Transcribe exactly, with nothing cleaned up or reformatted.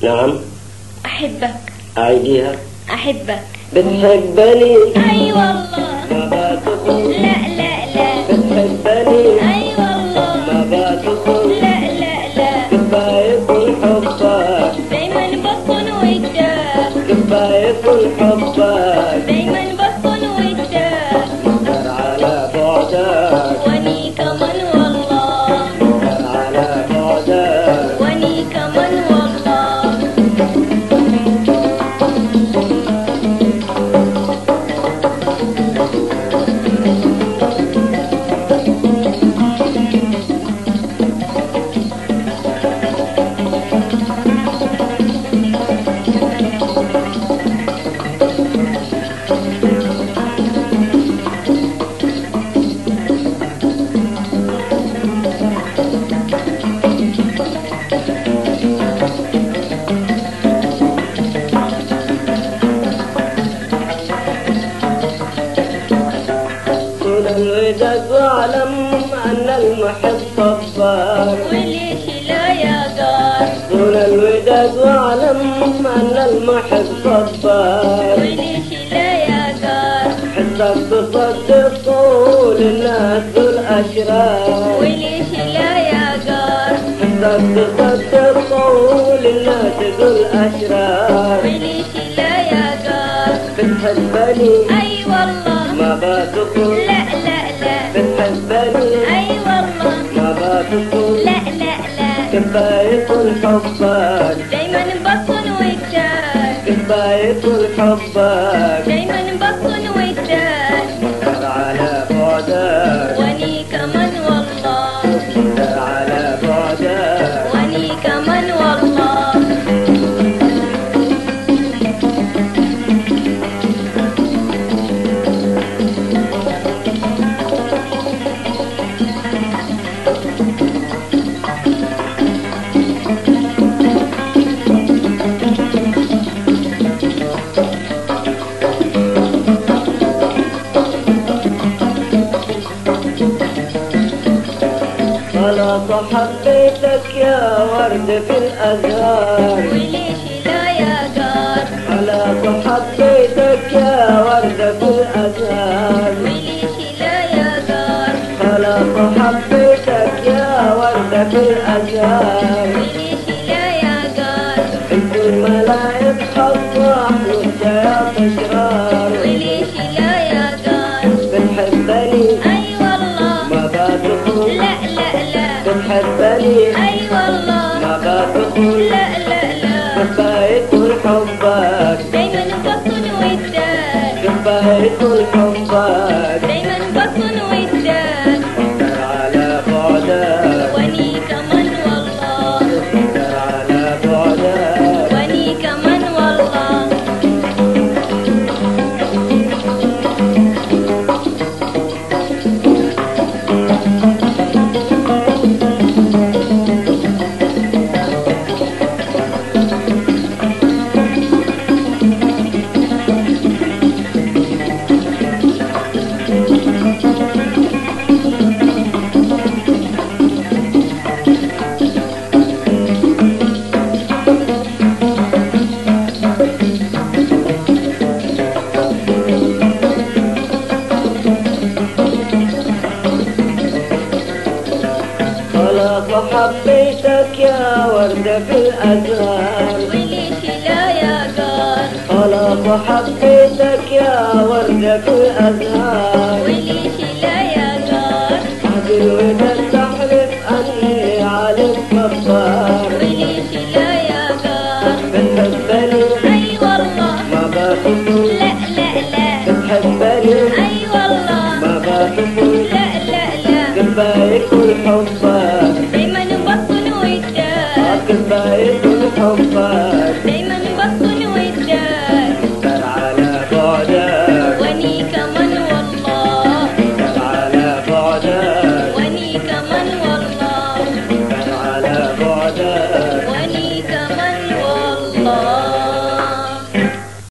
نعم. أحبك. أعيديها. أحبك. بتحبني؟ أي والله. ما بتقول. لا لا لا. بتحبني؟ أي والله. ما بتقول. لا لا لا. كفاية يكون حبك دايما بصن وجدك. كفاية يكون حبك دايما بصن وجدك. مقدر على بعدك واني كمان والله. مقدر على بعدك واني كمان والله. الوداد واعلم ان المحب صبار. وليش لا يا جار. دون الوداد واعلم ان المحب صبار. وليش لا يا جار. حسك تصدق طول الناس ذو الاشرار. وليش لا يا جار. حسك تصدق طول الناس ذو الاشرار. وليش لا يا جار. بتحبني؟ اي والله. ما بتقول. لا لا لا. بتحبني؟ اي والله. ما بتقول. لا لا لا. كفاية يكون حبك دايما بصن وجدك. كفاية يكون حبك دايما بصن وجدك. مقدر على بعدك واني كمان والله. مقدر على بعدك واني كمان والله. خلاص حبيتك يا ورد في الأزهار. وليش لا يا جار. خلاص حبيتك يا ورد في الأزهار. وليش لا يا جار. خلاص حبيتك يا ورد في الأزهار. وليش لا يا جار. انت الملاعب حصاح والشياط اشرار. وليش لا يا جار. بتحبني؟ اي والله. ما بتقول. لا لا لا. بتحبني؟ اي والله. ما بتقول. لا لا لا. كفاية يكون حبك دايما بصن وجدك. كفاية يكون حبك دايما بصن وجدك. مقدر على بعدك واني كمان والله. مقدر على بعدك واني كمان والله. خلاص حبيتك يا وردة في الأزهار. وليش لا يا جار. خلاص حبيتك يا وردة في الأزهار.